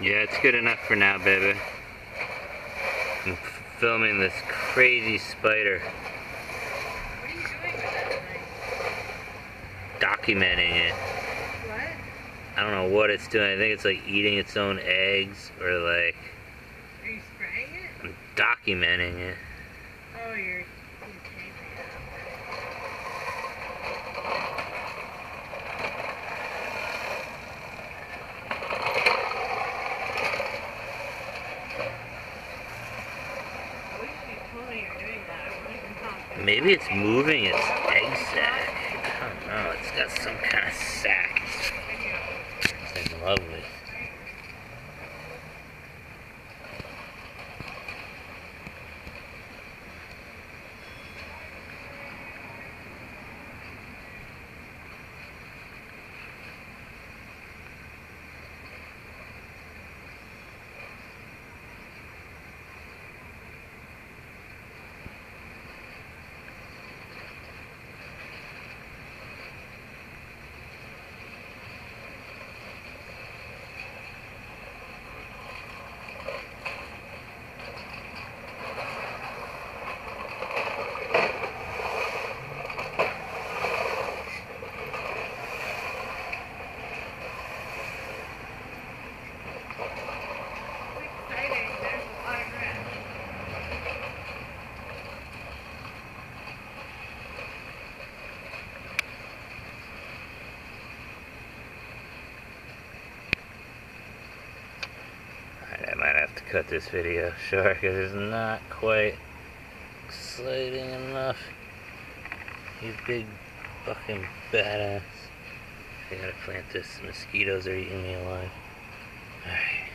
Yeah, it's good enough for now, baby. I'm filming this crazy spider. What are you doing with that thing? Documenting it. What? I don't know what it's doing. I think it's like eating its own eggs or like... Are you spraying it? I'm documenting it. Oh, you're taping it. I wish you told me you're doing that. I wouldn't even talk. Maybe it's moving its egg sac. I don't know. It's got some kind of sac. It's lovely. I might have to cut this video short because it's not quite exciting enough. You big fucking badass. I gotta plant this. Mosquitoes are eating me alive. Alright.